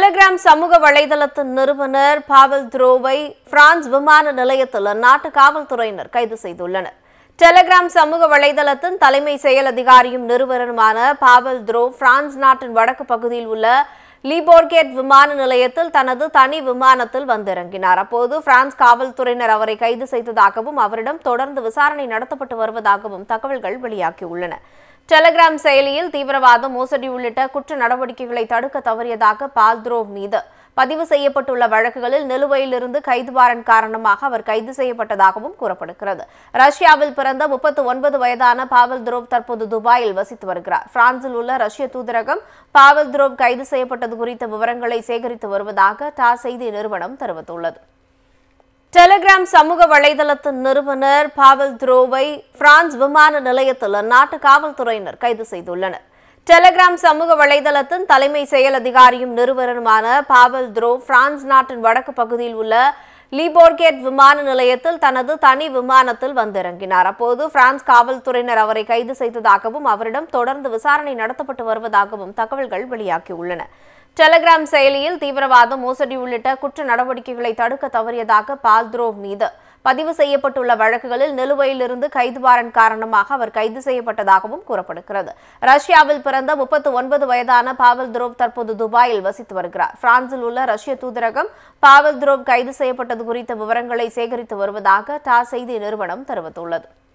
Telegram சமூக வலைதளத்தின் நிறுவனர் பாவல் துரோவை France விமான நிலையத்தில் அந்நாட்டு காவல்துறையினர் கைது செய்துள்ளனர். டெலிகிராம் சமூக வலைதளத்தின் தலைமை செயல் அதிகாரியும் நிறுவனருமான பாவல் துரோ பிரான்ஸ் நாட்டின் வடக்கு பகுதியில் உள்ள லிபோர்கேட் விமான நிலையத்தில் தனது தனி விமானத்தில் வந்திறங்கினார். அப்போது பிரான்ஸ் காவல்துறையினர் அவரை கைது செய்ததாகவும் அவரிடம் தொடர்ந்து விசாரணை நடத்தப்பட்டு வருவதாகவும் தகவல்கள் வெளியாகியுள்ளன. டெலிகிராம் செயலியில் தீவிரவாதம், மோசடி உள்ளிட்ட குற்ற நடவடிக்கைகளை தடுக்க தவறியதாக பால்துரோவ் மீது பதிவு செய்யப்பட்டுள்ள வழக்குகளில் நிலுவையிலிருந்து கைது வாரண்ட் காரணமாக அவர் கைது செய்யப்பட்டதாகவும் கூறப்படுகிறது. ரஷ்யாவில் பிறந்த 39 வயதான பாவல் துரோவ் தற்போது துபாயில் வசித்து வருகிறார். பிரான்சில் உள்ள ரஷ்ய தூதரகம் பாவல் துரோவ் கைது செய்யப்பட்டது குறித்த விவரங்களை சேகரித்து வருவதாக டாஸ் செய்தி நிறுவனம் தெரிவித்துள்ளது. டெலிகிராம் சமூக வலைதளத்தின் நிறுவனர் பாவல் துரோவை பிரான்ஸ் விமான நிலையத்தில் அந்நாட்டு காவல்துறையினர் கைது செய்துள்ளனர். டெலிகிராம் சமூக வலைதளத்தின் தலைமை செயல் அதிகாரியும் நிறுவனருமான பாவல் துரோ பிரான்ஸ் நாட்டின் வடக்கு பகுதியில் உள்ள லிபோர்கேட் விமான நிலையத்தில் தனது தனி விமானத்தில் வந்திறங்கினார். அப்போது பிரான்ஸ் காவல்துறையினர் அவரை கைது செய்ததாகவும் அவரிடம் தொடர்ந்து விசாரணை நடத்தப்பட்டு வருவதாகவும் தகவல்கள் வெளியாகியுள்ளன. டெலிகிராம் செயலியில் தீவிரவாதம், மோசடி உள்ளிட்ட குற்ற நடவடிக்கைகளை தடுக்க தவறியதாக பால்துரோவ் மீது பதிவு செய்யப்பட்டுள்ள வழக்குகளில் நிலுவையிலிருந்து கைது வாரண்ட் காரணமாக அவர் கைது செய்யப்பட்டதாகவும் கூறப்படுகிறது. ரஷ்யாவில் பிறந்த 39 வயதான பாவல் துரோவ் தற்போது துபாயில் வசித்து வருகிறார். பிரான்சில் உள்ள ரஷ்ய தூதரகம் பாவல் துரோவ் கைது செய்யப்பட்டது குறித்த விவரங்களை சேகரித்து வருவதாக டாஸ் செய்தி நிறுவனம் தெரிவித்துள்ளது.